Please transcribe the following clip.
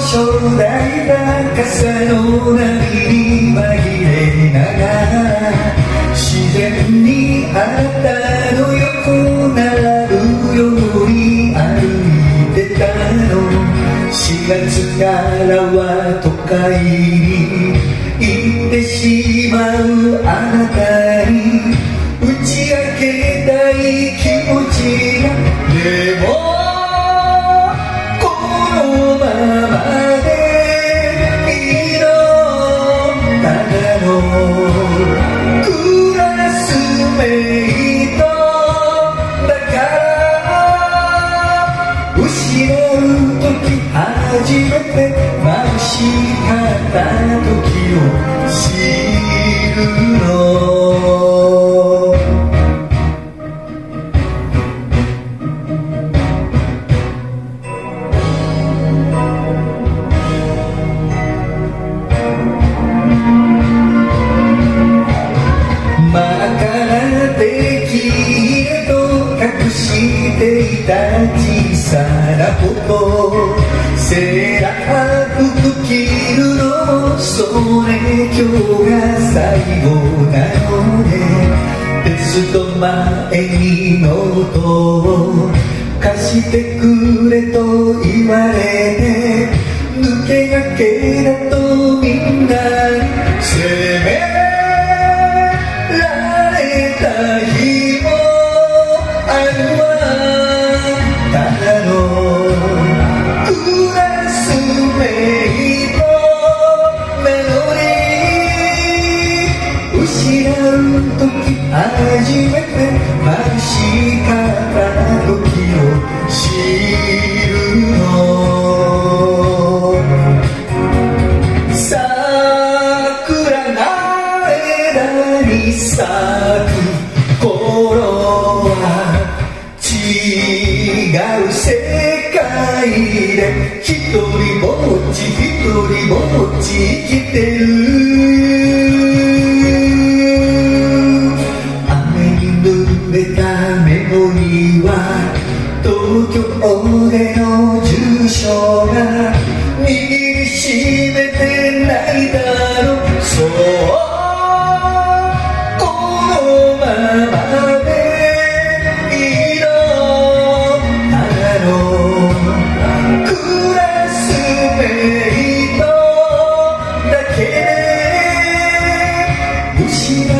初代が傘の波に紛れながら自然にあなたの横並ぶように歩いてたの。4月からは都会に行ってしまうあなたに打ち明けたい気持ちが、でもこのままでいいの、ただのクラスメイトだから失う時初めて眩しかった時を知るの。真っ赤なテキーラと隠していた小さなことセーラー服着るのもそれ今日が最後なのね。テスト前にノートを貸してくれと言われて抜け駆けだとみんなに責められた日もあるわ。ただのクラスメイトなのに失う時初めて眩しかった時を知るの。桜が枝に咲く頃は違う世界で一人ぼっち生きてる。雨に濡れたメモには東京での住所が握りしめてないだろう。そうこのままでいいの、ただのクラスメイトだけで失う